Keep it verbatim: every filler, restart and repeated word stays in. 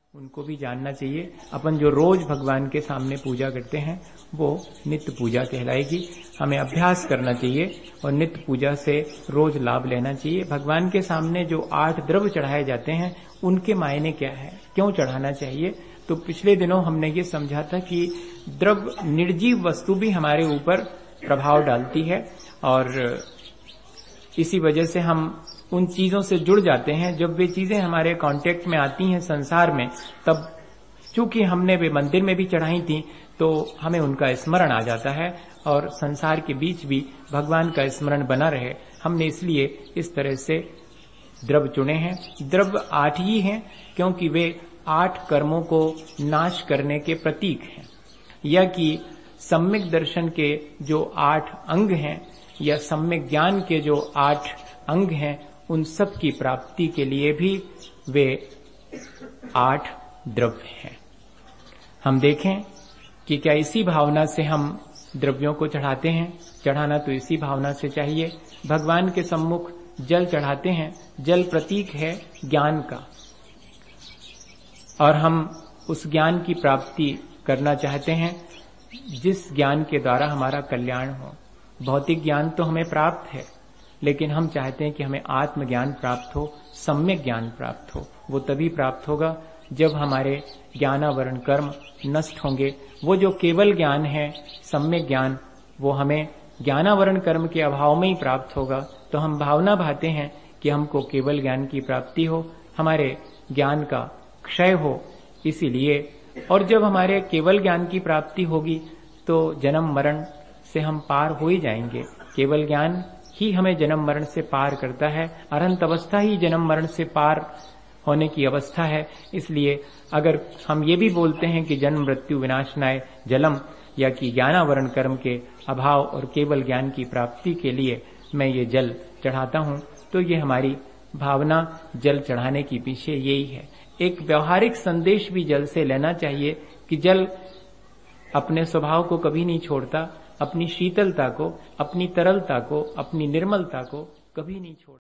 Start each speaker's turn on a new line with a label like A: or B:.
A: उनको भी जानना चाहिए। अपन जो रोज भगवान के सामने पूजा करते हैं वो नित्य पूजा कहलाएगी। हमें अभ्यास करना चाहिए और नित्य पूजा से रोज लाभ लेना चाहिए। भगवान के सामने जो आठ द्रव्य चढ़ाए जाते हैं उनके मायने क्या है, क्यों चढ़ाना चाहिए। तो पिछले दिनों हमने ये समझा था कि द्रव्य निर्जीव वस्तु भी हमारे ऊपर प्रभाव डालती है और इसी वजह से हम उन चीजों से जुड़ जाते हैं। जब वे चीजें हमारे कांटेक्ट में आती हैं संसार में, तब चूंकि हमने वे मंदिर में भी चढ़ाई थी तो हमें उनका स्मरण आ जाता है और संसार के बीच भी भगवान का स्मरण बना रहे, हमने इसलिए इस तरह से द्रव्य चुने हैं। द्रव्य आठ ही हैं क्योंकि वे आठ कर्मों को नाश करने के प्रतीक हैं, या कि सम्यक दर्शन के जो आठ अंग हैं या सम्यक ज्ञान के जो आठ अंग हैं उन सब की प्राप्ति के लिए भी वे आठ द्रव्य हैं। हम देखें कि क्या इसी भावना से हम द्रव्यों को चढ़ाते हैं। चढ़ाना तो इसी भावना से चाहिए। भगवान के सम्मुख जल चढ़ाते हैं, जल प्रतीक है ज्ञान का और हम उस ज्ञान की प्राप्ति करना चाहते हैं जिस ज्ञान के द्वारा हमारा कल्याण हो। भौतिक ज्ञान तो हमें प्राप्त है, लेकिन हम चाहते हैं कि हमें आत्मज्ञान प्राप्त हो, सम्यक ज्ञान प्राप्त हो। वो तभी प्राप्त होगा जब हमारे ज्ञानावरण कर्म नष्ट होंगे। वो जो केवल ज्ञान है, सम्यक ज्ञान, वो हमें ज्ञानावरण कर्म के अभाव में ही प्राप्त होगा। तो हम भावना भाते हैं कि हमको केवल ज्ञान की प्राप्ति हो, हमारे ज्ञान का क्षय हो। इसीलिए और जब हमारे केवल ज्ञान की प्राप्ति होगी तो जन्म मरण से हम पार हो ही जाएंगे। केवल ज्ञान ही हमें जन्म मरण से पार करता है। अनंत अवस्था ही जन्म मरण से पार होने की अवस्था है। इसलिए अगर हम ये भी बोलते हैं कि जन्म मृत्यु विनाशनाय जलम, या कि ज्ञानावरण कर्म के अभाव और केवल ज्ञान की प्राप्ति के लिए मैं ये जल चढ़ाता हूं, तो ये हमारी भावना जल चढ़ाने की पीछे यही है। एक व्यवहारिक संदेश भी जल से लेना चाहिए कि जल अपने स्वभाव को कभी नहीं छोड़ता, अपनी शीतलता को, अपनी तरलता को, अपनी निर्मलता को कभी नहीं छोड़ता।